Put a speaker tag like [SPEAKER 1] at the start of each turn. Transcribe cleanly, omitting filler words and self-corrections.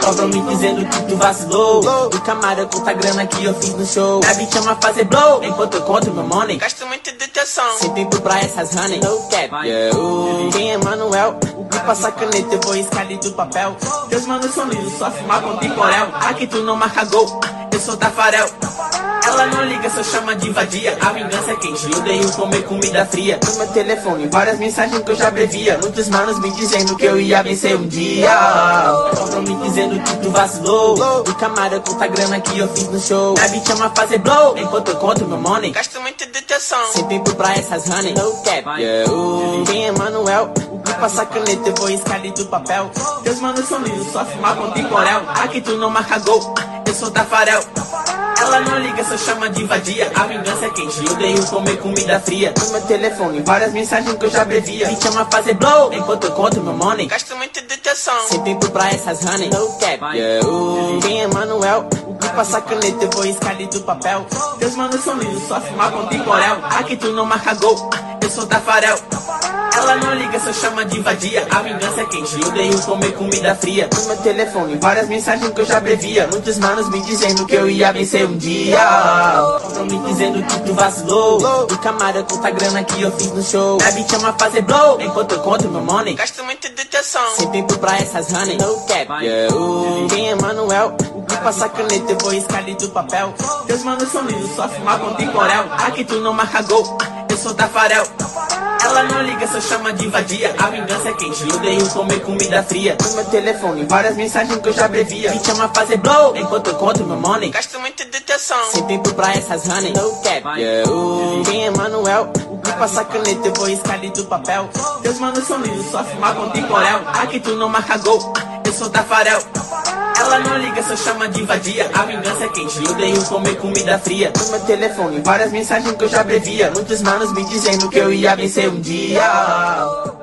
[SPEAKER 1] Cobram me dizendo que tu vacilou. Do camarão conta a grana que eu fiz no show. Minha bitch ama fazer blow, enquanto eu conto meu money. Gasto muito de atenção, sem tempo pra essas honey. No cap, yeah, quem é Manuel? Me passa caneta, eu vou escalar do papel. Teus manos são lindos, só fumar com picorel. Aqui tu não marca gol, eu sou Tafarel. Ela não liga, só chama de vadia. A vingança é quente, eu odeio comer comida fria. No meu telefone, várias mensagens que eu já previa. Muitos manos me dizendo que eu ia vencer um dia. Cobram me dizendo que tu vacilou. Do camarão conta a grana que eu fiz no show. Minha bitch ama fazer blow, enquanto eu conto meu money. Gasto muito de atenção, sem tempo pra essas honey. No cap, yeah, quem é Manuel? Me passa caneta, eu vou escalar do papel. Teus manos são lindos, só fumar com picorel. Aqui tu não marca gol, eu sou Tafarel. Ela não liga, só chama de vadia. A vingança é quente, eu odeio comer comida fria. No meu telefone, várias mensagens que eu já previa. Me chama fazer blow, enquanto eu conto meu money. Gasto muito de atenção, sem tempo pra essas honey. No cap, yeah, quem é Manuel? Me passa caneta, eu vou escalar do papel. Teus manos são lindos, só fumar com picorel. Aqui tu não marca gol, eu sou Tafarel. Ela não liga, só chama de vadia. A vingança é quente, eu odeio comer comida fria. No meu telefone, várias mensagens que eu já previa. Muitos manos me dizendo que eu ia vencer um dia. Cobram me dizendo que tu vacilou. Do camarão conta a grana que eu fiz no show. Minha bitch ama fazer blow, enquanto eu conto meu money. Gasto muito de atenção, sem tempo pra essas honey. No cap, yeah, quem é Manuel? Me passa caneta, eu vou escalar do papel. Teus manos são lindos, só fumar com picorel. Aqui tu não marca gol, eu sou Tafarel. Ela não liga, só chama de vadia. A vingança é quente, eu odeio comer comida fria. No meu telefone, várias mensagens que eu já previa. Me chama fazer blow, enquanto eu conto meu money. Gasto muito de atenção, sem tempo pra essas honey. No cap, yeah, quem é Manuel? Me passa caneta, eu vou escalar do papel. Teus manos são lindos, só fumar com picorel. Aqui tu não marca gol, eu sou Tafarel. Ela não liga, só chama de vadia. A vingança é quente, eu odeio comer comida fria. No meu telefone, várias mensagens que eu já previa. Muitos manos me dizendo que eu ia vencer um dia.